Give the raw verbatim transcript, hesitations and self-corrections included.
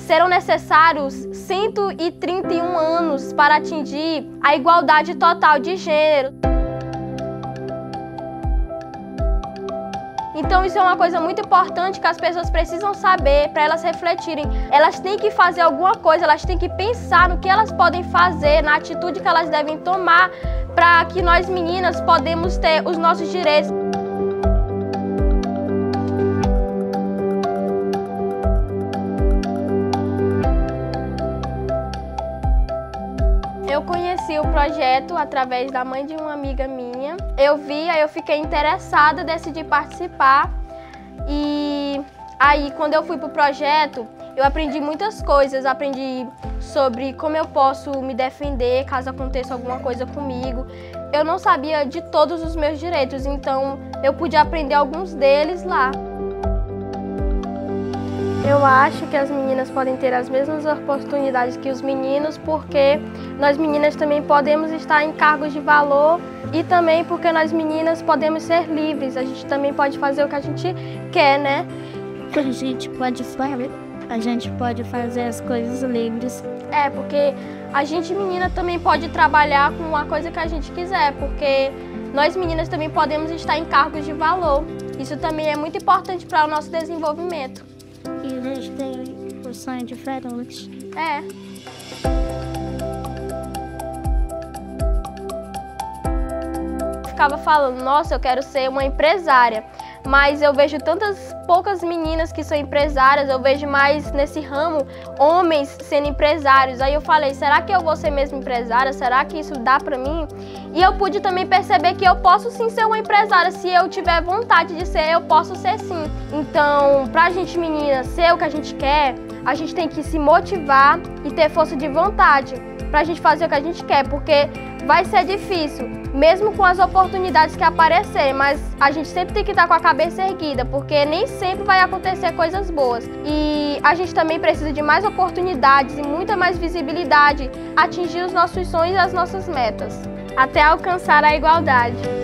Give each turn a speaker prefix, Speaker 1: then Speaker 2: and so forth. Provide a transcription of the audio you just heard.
Speaker 1: serão necessários cento e trinta e um anos para atingir a igualdade total de gênero. Então isso é uma coisa muito importante que as pessoas precisam saber para elas refletirem. Elas têm que fazer alguma coisa, elas têm que pensar no que elas podem fazer, na atitude que elas devem tomar para que nós meninas podemos ter os nossos direitos. Eu conheci o projeto através da mãe de uma amiga minha. Eu vi, aí eu fiquei interessada, decidi participar. E aí, quando eu fui para o projeto, eu aprendi muitas coisas. Aprendi sobre como eu posso me defender caso aconteça alguma coisa comigo. Eu não sabia de todos os meus direitos, então eu pude aprender alguns deles lá. Eu acho que as meninas podem ter as mesmas oportunidades que os meninos, porque nós meninas também podemos estar em cargos de valor e também porque nós meninas podemos ser livres. A gente também pode fazer o que a gente quer, né?
Speaker 2: A gente pode fazer, a gente pode fazer as coisas livres.
Speaker 1: É, porque a gente menina também pode trabalhar com uma coisa que a gente quiser, porque nós meninas também podemos estar em cargos de valor. Isso também é muito importante para o nosso desenvolvimento.
Speaker 2: E a gente tem um sonho diferente.
Speaker 1: É. Ficava falando, nossa, eu quero ser uma empresária. Mas eu vejo tantas poucas meninas que são empresárias, eu vejo mais nesse ramo homens sendo empresários. Aí eu falei, será que eu vou ser mesmo empresária? Será que isso dá pra mim? E eu pude também perceber que eu posso sim ser uma empresária. Se eu tiver vontade de ser, eu posso ser sim. Então, pra gente menina ser o que a gente quer, a gente tem que se motivar e ter força de vontade pra gente fazer o que a gente quer, porque vai ser difícil, mesmo com as oportunidades que aparecerem, mas a gente sempre tem que estar com a cabeça erguida, porque nem sempre vai acontecer coisas boas. E a gente também precisa de mais oportunidades e muita mais visibilidade, atingir os nossos sonhos e as nossas metas, até alcançar a igualdade.